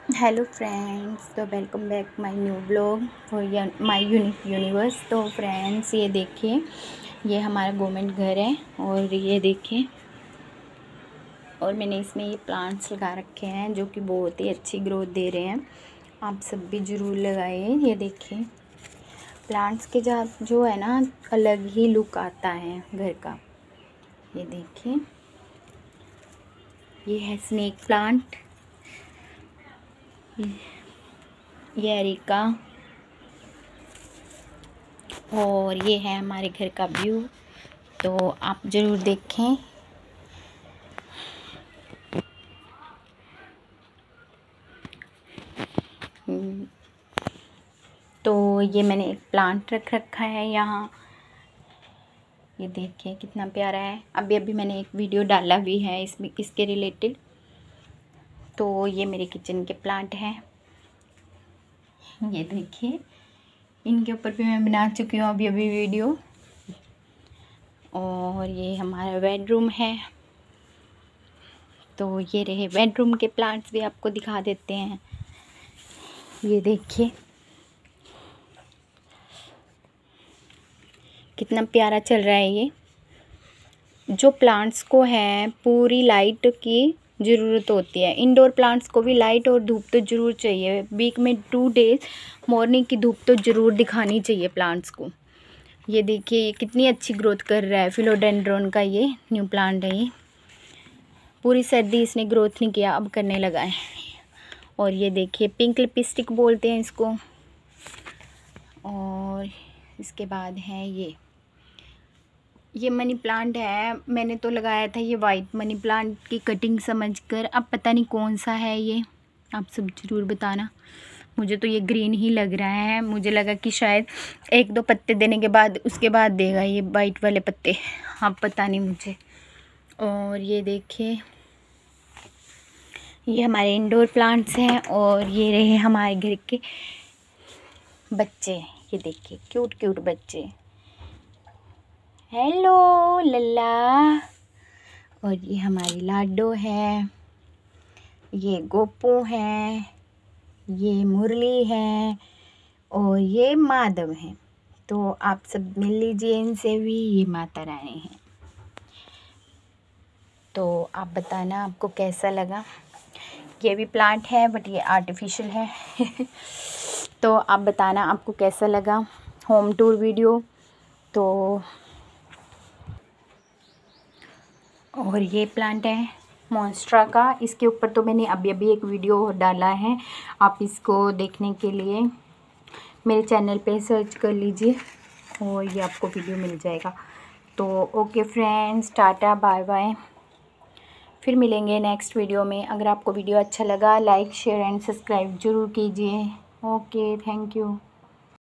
Hello friends, तो welcome back my new blog for my unique universe. तो friends, ये देखिए, ये हमारा गवर्नमेंट घर है और ये देखिए, और मैंने इसमें ये प्लांट्स लगा रखे हैं जो कि बहुत ही अच्छी ग्रोथ दे रहे हैं। आप सब भी ज़रूर लगाइए। ये देखिए, प्लांट्स के साथ जो है ना, अलग ही लुक आता है घर का। ये देखिए, ये है स्नेक प्लांट, ये एरिका, और ये है हमारे घर का व्यू। तो आप ज़रूर देखें। तो ये मैंने एक प्लांट रख रखा है यहाँ। ये देखिए कितना प्यारा है। अभी अभी मैंने एक वीडियो डाला भी है इसमें, इसके रिलेटेड। तो ये मेरे किचन के प्लांट हैं। ये देखिए, इनके ऊपर भी मैं बना चुकी हूँ अभी अभी वीडियो। और ये हमारा बेडरूम है। तो ये रहे बेडरूम के प्लांट्स, भी आपको दिखा देते हैं। ये देखिए कितना प्यारा चल रहा है। ये जो प्लांट्स को है, पूरी लाइट की ज़रूरत होती है। इंडोर प्लांट्स को भी लाइट और धूप तो ज़रूर चाहिए। वीक में 2 डेज मॉर्निंग की धूप तो ज़रूर दिखानी चाहिए प्लांट्स को। ये देखिए, ये कितनी अच्छी ग्रोथ कर रहा है। फिलोडेंड्रॉन का ये न्यू प्लांट है। ये पूरी सर्दी इसने ग्रोथ नहीं किया, अब करने लगा है। और ये देखिए, पिंक लिपस्टिक बोलते हैं इसको। और इसके बाद है ये मनी प्लांट है। मैंने तो लगाया था ये वाइट मनी प्लांट की कटिंग समझकर। अब पता नहीं कौन सा है ये, आप सब ज़रूर बताना। मुझे तो ये ग्रीन ही लग रहा है। मुझे लगा कि शायद 1-2 पत्ते देने के बाद उसके बाद देगा ये वाइट वाले पत्ते। अब पता नहीं मुझे। और ये देखिए, ये हमारे इंडोर प्लांट्स हैं। और ये रहे हमारे घर के बच्चे। ये देखिए, क्यूट क्यूट बच्चे। हेलो लल्ला। और ये हमारी लाडो है, ये गोपू है, ये मुरली है, और ये माधव है। तो आप सब मिल लीजिए इनसे भी। ये माता रानी है। तो आप बताना आपको कैसा लगा। ये भी प्लांट है बट ये आर्टिफिशियल है। तो आप बताना आपको कैसा लगा होम टूर वीडियो। तो और ये प्लांट है मॉन्स्ट्रा का। इसके ऊपर तो मैंने अभी अभी एक वीडियो डाला है, आप इसको देखने के लिए मेरे चैनल पे सर्च कर लीजिए और ये आपको वीडियो मिल जाएगा। तो okay friends, tata bye bye. फिर मिलेंगे नेक्स्ट वीडियो में। अगर आपको वीडियो अच्छा लगा, लाइक शेयर एंड सब्सक्राइब ज़रूर कीजिए। Okay, thank you.